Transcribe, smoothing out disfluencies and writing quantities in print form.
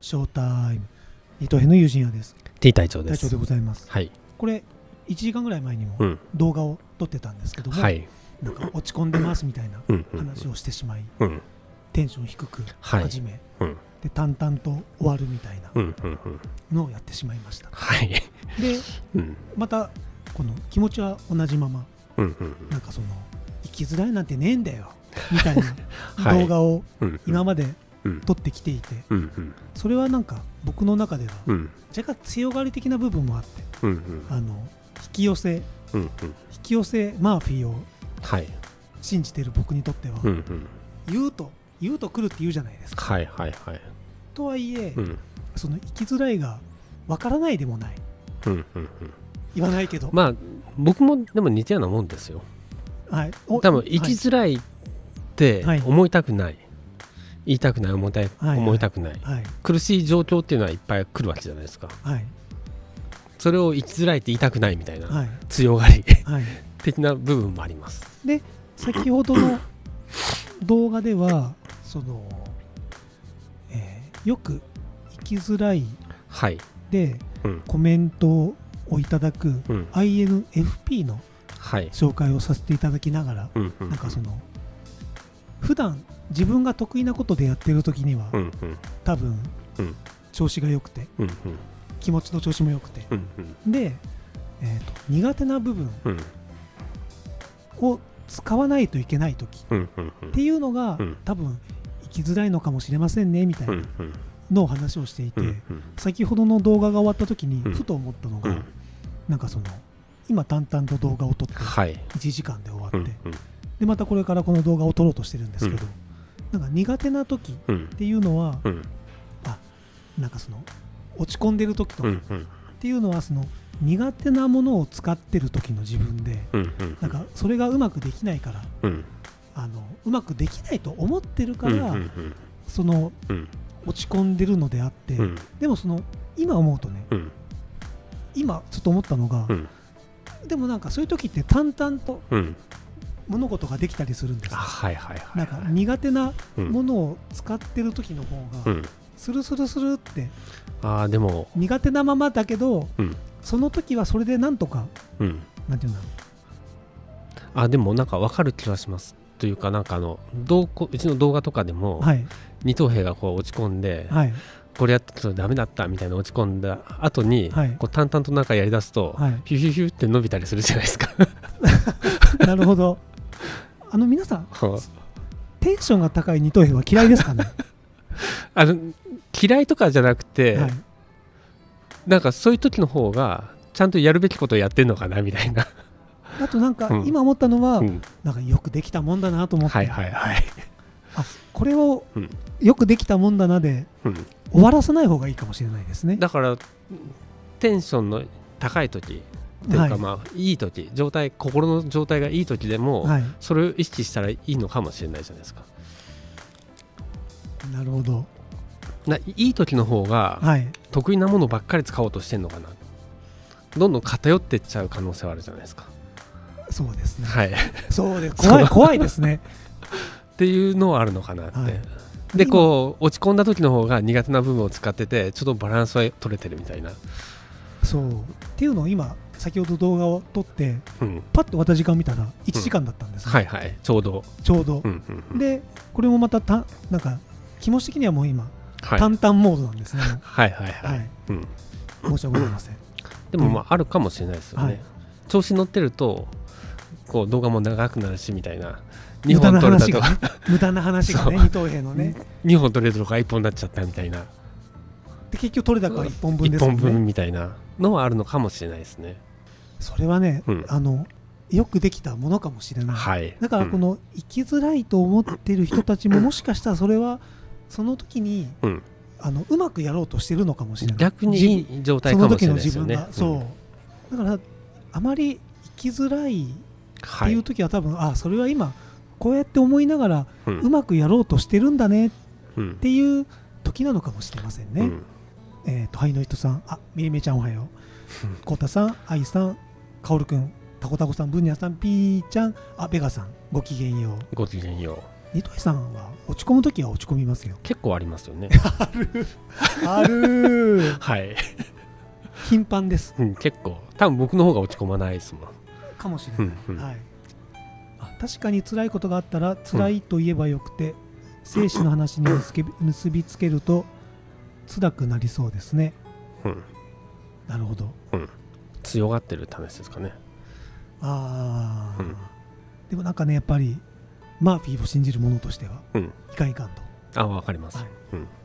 ショータイム二戸の友人屋です。 T 隊長で隊長す。 でございます。 はい。 これ1時間ぐらい前にもうん。 動画を撮ってたんですけども、 はい。 なんか落ち込んでますみたいなうん。 話をしてしまい、 うん。 テンション低くはい。 始め、 うん。 で淡々と終わるみたいなうん。うん。うん。 のをやってしまいました。 はい。 でうん。 またこの気持ちは同じまま、 うん。うん。 なんかその生きづらいなんてねえんだよみたいなはい動画をうん。 今までうん。 撮ってきていて、 うん。うん。 それはなんか僕の中ではうん。 若干強がり的な部分もあって、 うん。うん。 引き寄せうん。 マーフィーをはい。 信じている僕にとっては、 うん。うん。 言うと来るって言うじゃないですか。 はい。はい。はい。 とはいえ、 うん。 その生きづらいがわからないでもない、 うん。うん。 言わないけど、 まあ、僕もでも似たようなもんですよ。 はい、 多分生きづらいってはい思いたくない。言いたくない、思いたくない。 はい苦しい状況っていうのはいっぱい来るわけじゃないですか。 はいそれを生きづらいって言いたくないみたいな、 はい強がりはい的な部分もあります。 で先ほどの動画ではその、よく生きづらいはい。 でうん。 コメントをいただくうん。 INFP のはい。 紹介をさせていただきながら、 うん。うん。 なんかその普段自分が得意なことでやってる時には、 うん。うん。 多分、 うん調子が良くてうん。 気持ちの調子も良くて、 うん。うん。 で、苦手な部分うん。 を使わないといけない時うん。うん。 っていうのが、 うん多分生きづらいのかもしれませんねみたいうん。 なうん。 のを話をしていて、 うん。 先ほどの動画が終わった時にうんふと思ったのが、 うん。 なんかその今淡々と動画を撮ってはい。 1時間で終わって、 うん。 でまたこれからこの動画を撮ろうとしてるんですけど、なんか苦手な時っうん。 ていうのは、 うん。 なんかその落ち込んでる時とかっうん。うん。 ていうのはその苦手なものを使ってる時の自分で、 うん。うん。 なんかそれがうまくできないからうん。 うまくできないと思ってるかうん。 ら、 うん。 そのうん。 落ち込んでるのであって、 うん。 でもその今思うとね、 うん。 今ちょっと思ったのが、 うん。 でもなんかそういう時って淡々とうん。 物事ができたりするんですよ。 はい。はい。はい。 なんか苦手なうん。 ものを使ってる時の方が、 うん。 スルスルスルってああ、でも、 苦手なままだけど、 うん。 その時はそれでなんとか、 うん。 なんていうんだろあ、でもなんか分かる気がします。というか、なんかうちの動画とかでも、 う。はい二等兵がこう落ち込んで、 はいこれやってたらダメだったみたいな落ち込んだ後に、 はいこう淡々となんかやりだすと、 はいヒュヒュヒュって伸びたりするじゃないですか。 なるほど。皆さんテンションが高い二等兵は嫌いですかね。 あの嫌いとかじゃなくて、 はい、 なんかそういう時の方がちゃんとやるべきことをやってんのかなみたいな。 あとなんかうん今思ったのは、 うんなんかよくできたもんだなと思って、 はいはいはい。 これをうんよくできたもんだなでうん終わらせない方がいいかもしれないですね。 だからテンションの高い時っていうか、 はいまあいい時心の状態がいい時でも、 はい、 それを意識したらいいのかもしれないじゃないですか。 なるほど。 いい時の方がはい、 得意なものばっかり使おうとしてんのかな。どんどん偏っていっちゃう可能性はあるじゃないですか。 そうですね。 はい。 そうです。 そう怖いですね。 っていうのはあるのかなって。 はいでこう落ち込んだ時の方が苦手な部分を使っててちょっとバランスは取れてるみたいな。 そうっていうのを今先ほど動画を撮ってうん。 パッと終わった時間を見たら1時間だったんです、ねはいはい。ちょうど。 ちょうど、 うんうんうん。 でこれもまたなんか気持ち的にはもう今、 はい。 淡々モードなんですね。 はいはいはい。 はい、 うん。 申し訳ございません。 でもまああるかもしれないですよね。 はい調子に乗ってるとこう動画も長くなるしみたいな。2 無駄な本撮れたと話がね、無駄な話がね、 そう二等兵のね。 2本撮れるとか1本になっちゃったみたいな。 で結局取れ高1本分で 1 すもんね。 本分みたいなのはあるのかもしれないですね。 それはね、 うんよくできたものかもしれない。 はい。 だからこの生きづらいと思ってる人たちももしかしたらそれはその時にうんうまくやろうとしてるのかもしれない。 逆にいい状態かもしれないですよね。 その時の自分が、そうだからあまり生きづらいっていう時は多分、それは今こうやって思いながらうまくやろうとしてるんだねっていう時なのかもしれませんね。はいの人さん、みりめちゃんおはよう、こうたさん、あいさん、かおるくん、たこたこさん、ぶんにゃさん、ぴーちゃん、ベガさん、ごきげんよう。 ごきげんよう。 ニトリさんは落ち込むときは落ち込みますよ。 結構ありますよね。 あるはい頻繁です、 結構多分僕の方が落ち込まないですもん。 かもしれない、はい、確かに辛いことがあったら辛いと言えばよくて、生死の話に結びつけると辛くなりそうですね。なるほど、 強がってるって話ですかね。 でもなんかね、やっぱりマーフィーを信じる者としては、いかんいかんと。 わかります。